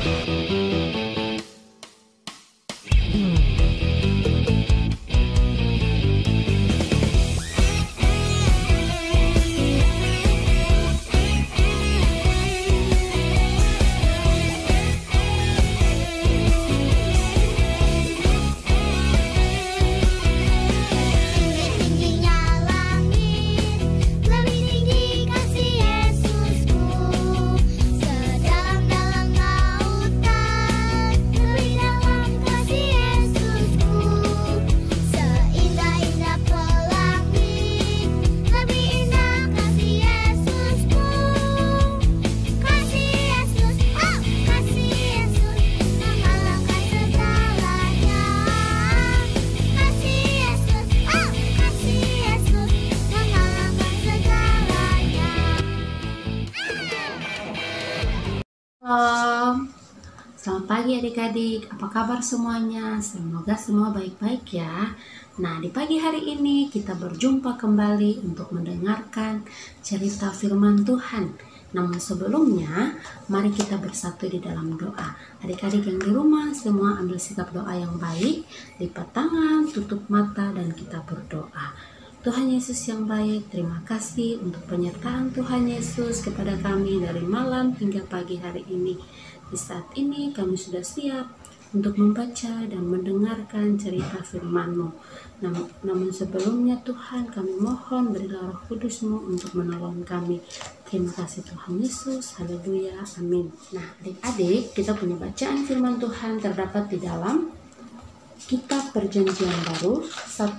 Selamat pagi adik-adik, apa kabar semuanya? Semoga semua baik-baik ya. Nah, di pagi hari ini kita berjumpa kembali untuk mendengarkan cerita firman Tuhan. Namun sebelumnya, mari kita bersatu di dalam doa. Adik-adik yang di rumah, semua ambil sikap doa yang baik, lipat tangan, tutup mata, dan kita berdoa. Tuhan Yesus yang baik, terima kasih untuk penyertaan Tuhan Yesus kepada kami dari malam hingga pagi hari ini. Di saat ini kami sudah siap untuk membaca dan mendengarkan cerita firman-Mu. Namun sebelumnya Tuhan, kami mohon berilah Roh Kudus-Mu untuk menolong kami. Terima kasih Tuhan Yesus, haleluya, amin. Nah adik-adik, kita punya bacaan firman Tuhan terdapat di dalam Kitab Perjanjian Baru, 1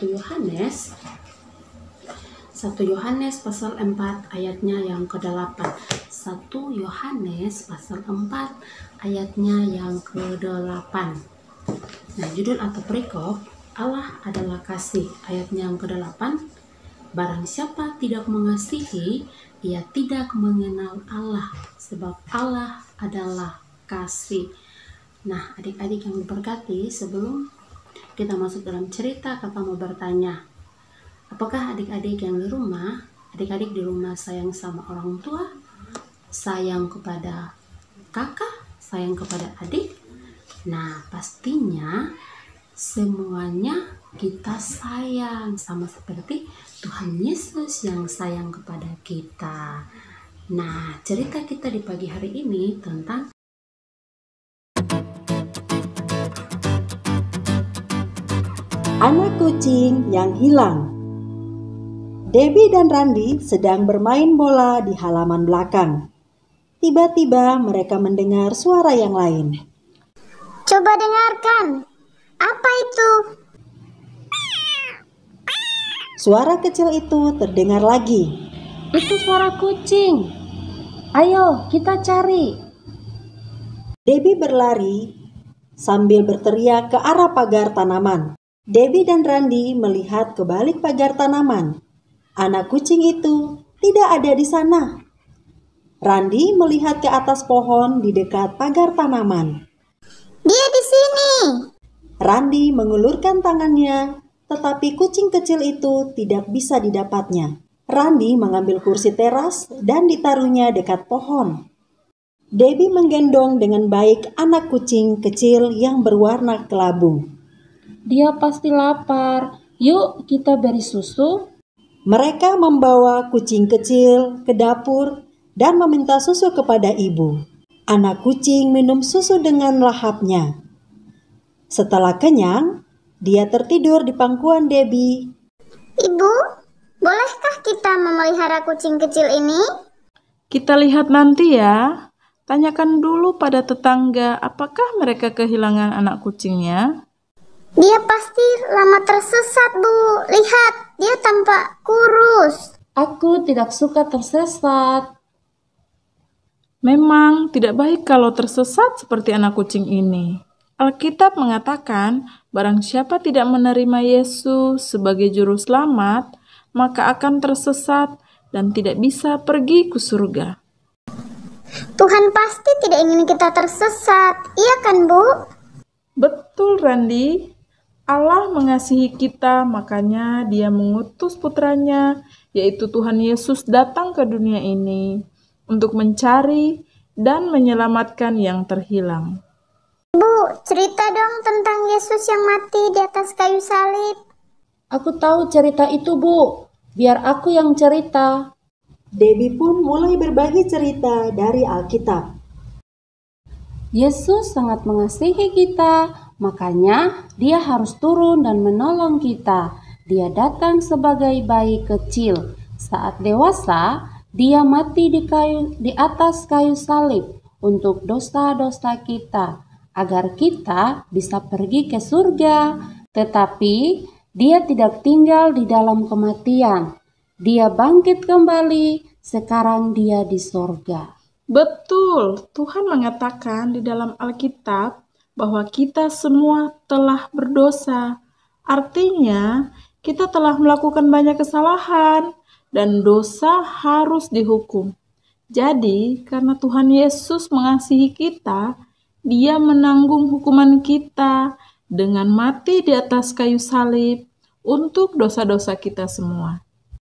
Yohanes pasal 4 ayatnya yang ke-8. 1 Yohanes pasal 4 ayatnya yang ke-8. Nah, judul atau perikop Allah adalah kasih, ayatnya yang ke-8. Barang siapa tidak mengasihi, ia tidak mengenal Allah, sebab Allah adalah kasih. Nah, adik-adik yang diberkati, sebelum kita masuk dalam cerita, kakak mau bertanya, apakah adik-adik yang di rumah, adik-adik di rumah sayang sama orang tua, sayang kepada kakak, sayang kepada adik? Nah, pastinya semuanya kita sayang, sama seperti Tuhan Yesus yang sayang kepada kita. Nah, cerita kita di pagi hari ini tentang anak kucing yang hilang. Debbie dan Randy sedang bermain bola di halaman belakang. Tiba-tiba mereka mendengar suara yang lain. Coba dengarkan. Apa itu? Suara kecil itu terdengar lagi. itu suara kucing. Ayo kita cari. Debbie berlari sambil berteriak ke arah pagar tanaman. Debbie dan Randy melihat ke balik pagar tanaman. Anak kucing itu tidak ada di sana. Randy melihat ke atas pohon di dekat pagar tanaman. Dia di sini. Randy mengulurkan tangannya, tetapi kucing kecil itu tidak bisa didapatnya. Randy mengambil kursi teras dan ditaruhnya dekat pohon. Debbie menggendong dengan baik anak kucing kecil yang berwarna kelabu. Dia pasti lapar. Yuk kita beri susu. Mereka membawa kucing kecil ke dapur dan meminta susu kepada ibu. Anak kucing minum susu dengan lahapnya. Setelah kenyang, dia tertidur di pangkuan Debbie. Ibu, bolehkah kita memelihara kucing kecil ini? Kita lihat nanti ya. Tanyakan dulu pada tetangga apakah mereka kehilangan anak kucingnya. Dia pasti lama tersesat, Bu. Lihat, dia tampak kurus. Aku tidak suka tersesat. Memang tidak baik kalau tersesat seperti anak kucing ini. Alkitab mengatakan, barang siapa tidak menerima Yesus sebagai juru selamat, maka akan tersesat dan tidak bisa pergi ke surga. Tuhan pasti tidak ingin kita tersesat. Iya kan, Bu? Betul, Randy. Allah mengasihi kita, makanya Dia mengutus putranya, yaitu Tuhan Yesus datang ke dunia ini untuk mencari dan menyelamatkan yang terhilang. Bu, cerita dong tentang Yesus yang mati di atas kayu salib. Aku tahu cerita itu, Bu. Biar aku yang cerita. Debbie pun mulai berbagi cerita dari Alkitab. Yesus sangat mengasihi kita, makanya Dia harus turun dan menolong kita. Dia datang sebagai bayi kecil. Saat dewasa, Dia mati di atas kayu salib untuk dosa-dosa kita, agar kita bisa pergi ke surga. Tetapi Dia tidak tinggal di dalam kematian. Dia bangkit kembali, sekarang Dia di surga. Betul, Tuhan mengatakan di dalam Alkitab bahwa kita semua telah berdosa. Artinya, kita telah melakukan banyak kesalahan dan dosa harus dihukum. Jadi, karena Tuhan Yesus mengasihi kita, Dia menanggung hukuman kita dengan mati di atas kayu salib untuk dosa-dosa kita semua.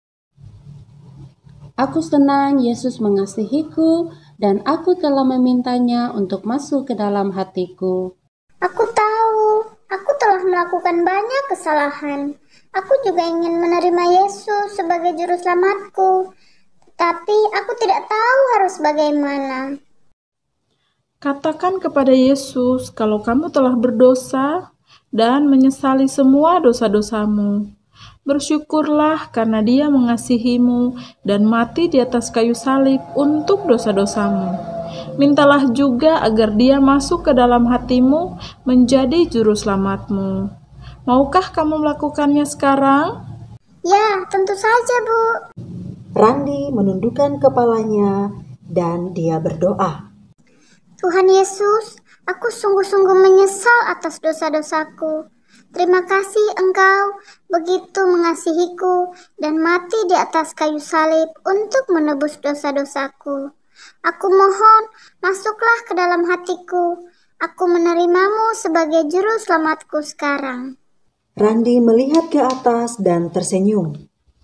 Aku senang Yesus mengasihiku dan aku telah memintanya untuk masuk ke dalam hatiku. Aku tahu, aku telah melakukan banyak kesalahan. Aku juga ingin menerima Yesus sebagai juru selamatku. Tapi aku tidak tahu harus bagaimana. Katakan kepada Yesus kalau kamu telah berdosa dan menyesali semua dosa-dosamu. Bersyukurlah karena Dia mengasihimu dan mati di atas kayu salib untuk dosa-dosamu. Mintalah juga agar Dia masuk ke dalam hatimu menjadi juru selamatmu. Maukah kamu melakukannya sekarang? Ya, tentu saja, Bu. Randi menundukkan kepalanya dan dia berdoa. Tuhan Yesus, aku sungguh-sungguh menyesal atas dosa-dosaku. Terima kasih Engkau begitu mengasihiku dan mati di atas kayu salib untuk menebus dosa-dosaku. Aku mohon, masuklah ke dalam hatiku. Aku menerimamu sebagai juru selamatku sekarang. Randi melihat ke atas dan tersenyum.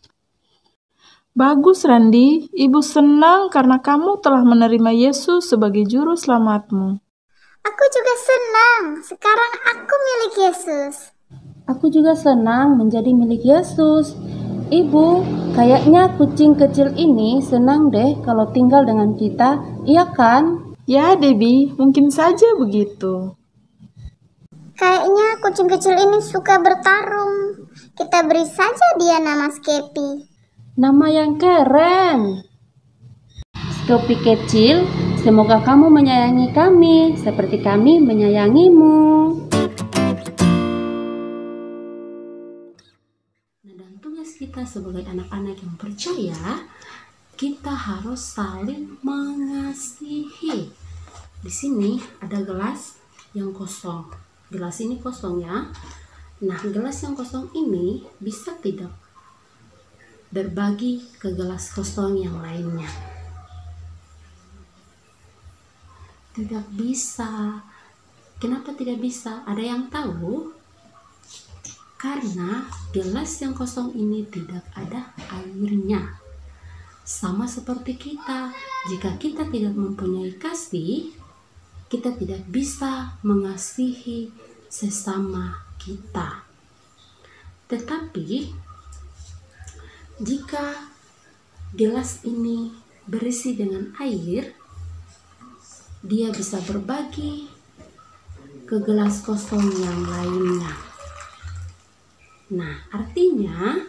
Bagus Randi, Ibu senang karena kamu telah menerima Yesus sebagai juru selamatmu. Aku juga senang, sekarang aku milik Yesus. Aku juga senang menjadi milik Yesus. Ibu, kayaknya kucing kecil ini senang deh kalau tinggal dengan kita, iya kan? Ya Debbie, mungkin saja begitu. Kayaknya kucing kecil ini suka bertarung. Kita beri saja dia nama Skepi. Nama yang keren. Skepi kecil, semoga kamu menyayangi kami seperti kami menyayangimu. Nah, dan tugas kita sebagai anak-anak yang percaya, kita harus saling mengasihi. Di sini ada gelas yang kosong. Gelas ini kosong ya. Nah, gelas yang kosong ini bisa tidak berbagi ke gelas kosong yang lainnya. Tidak bisa. Kenapa tidak bisa? Ada yang tahu? Karena gelas yang kosong ini tidak ada airnya. Sama seperti kita, jika kita tidak mempunyai kasih, kita tidak bisa mengasihi sesama kita. Tetapi jika gelas ini berisi dengan air, dia bisa berbagi ke gelas kosong yang lainnya. Nah, artinya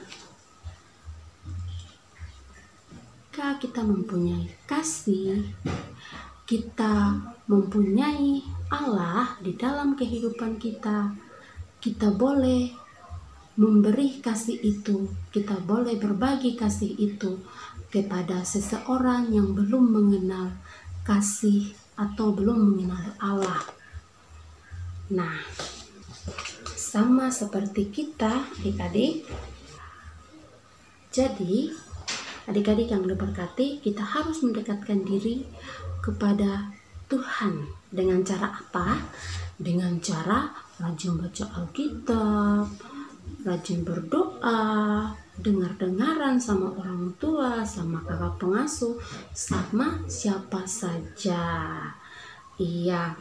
jika kita mempunyai kasih, kita mempunyai Allah di dalam kehidupan kita, kita boleh memberi kasih itu, kita boleh berbagi kasih itu kepada seseorang yang belum mengenal kasih atau belum mengenal Allah. Nah, sama seperti kita adik-adik. Jadi, adik-adik yang diberkati, kita harus mendekatkan diri kepada Tuhan. Dengan cara apa? Dengan cara rajin baca Alkitab, rajin berdoa, dengar-dengaran sama orang tua, sama kakak pengasuh, sama siapa saja. Iya,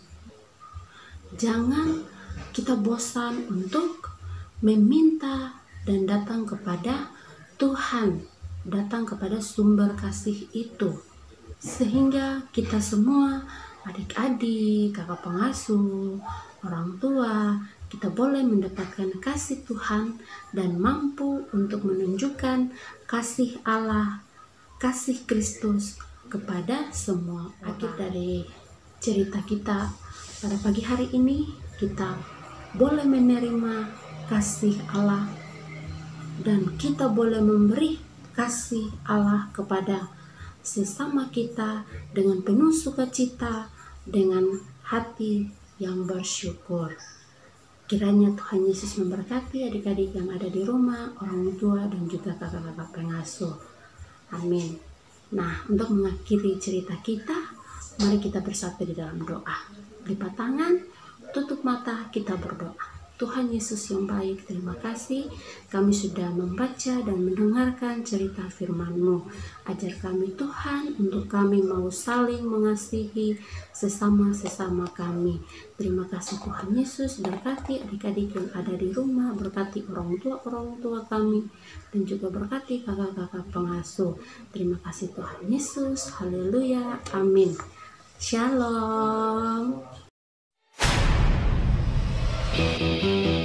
jangan kita bosan untuk meminta dan datang kepada Tuhan, datang kepada sumber kasih itu, sehingga kita semua, adik-adik, kakak pengasuh, orang tua, kita boleh mendapatkan kasih Tuhan dan mampu untuk menunjukkan kasih Allah, kasih Kristus kepada semua. Akhir dari cerita kita pada pagi hari ini, kita boleh menerima kasih Allah dan kita boleh memberi kasih Allah kepada sesama kita dengan penuh sukacita, dengan hati yang bersyukur. Kiranya Tuhan Yesus memberkati adik-adik yang ada di rumah, orang tua, dan juga kakak-kakak pengasuh. Amin. Nah, untuk mengakhiri cerita kita, mari kita bersatu di dalam doa. Lipat tangan, tutup mata, kita berdoa. Tuhan Yesus yang baik, terima kasih kami sudah membaca dan mendengarkan cerita firman-Mu. Ajar kami Tuhan untuk kami mau saling mengasihi sesama-sesama kami. Terima kasih Tuhan Yesus, berkati adik-adik yang ada di rumah, berkati orang tua kami, dan juga berkati kakak-kakak pengasuh. Terima kasih Tuhan Yesus, haleluya, amin. Shalom.